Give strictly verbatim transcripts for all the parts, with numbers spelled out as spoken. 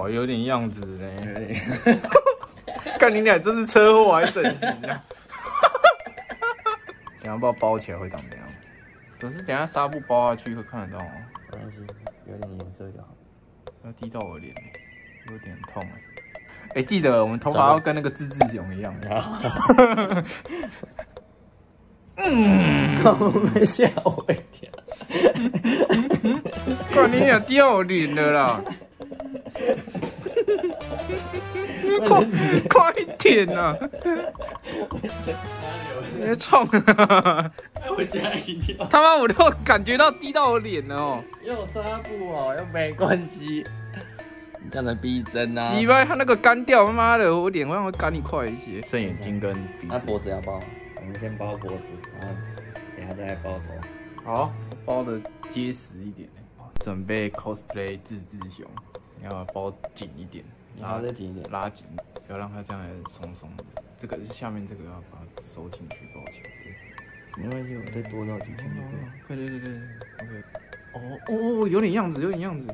哦，有点样子呢。看你俩这是车祸还是整形啊？等下不知道包起来会长怎样。可是等下纱布包下去会看得到吗？ 没关系，有点颜色就好。 要滴到我脸，有点痛哎。哎、欸，记得我们头发要跟那个志志雄一样。 嗯，我没吓我一跳。 看你俩滴到我脸了啦！快快一点啊！你在冲啊！ 我吓一跳。 他妈，我都感觉到滴到我脸了哦。 又纱布哦，又没关系。这样的逼真啊！ 奇怪，他那个干掉，他妈的，我脸好像会干一块一些。剩眼睛跟鼻子。 那脖子要包，我们先包脖子，然后等下再来包头。 好，包的结实一点。准备 cosplay 志志雄，你要包紧一点， 拉再紧一点， 拉紧，不要让它这样松松的。这个是下面这个要把它收进去，包起来。 没关系，我再多绕几天就可以。对对对对 ，OK。哦哦，有点样子，有点样子。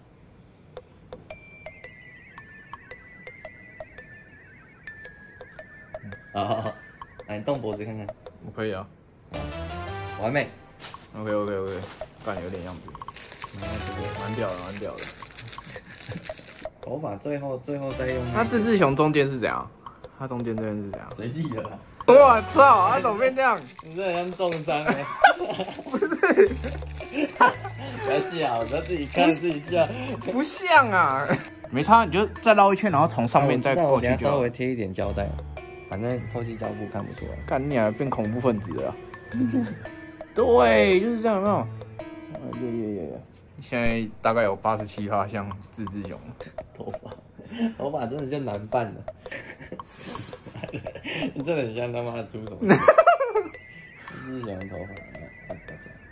好好好，来你动脖子看看。 我可以啊。 完美。 OK OK OK， 干有点样子。蛮屌的，蛮屌的。 头发最后最后再用。 那志志雄中间是怎样？他中间这边是怎样？ 谁记得啊？ 我操！他怎么变这样？ 你这很像重伤哎。 不是。 不要笑，我要自己看自己笑。 不像啊。没差，你就再绕一圈，然后从上面再过去就好。 我稍微贴一点胶带，反正透气胶布看不出来。 干你啊，变恐怖分子了。对，就是这样，有没有？耶耶耶！现在大概有八十七趴像志志雄。 头发，头发真的就难办了。你真的很像他妈的出什么？志志雄的头发，看不要这样。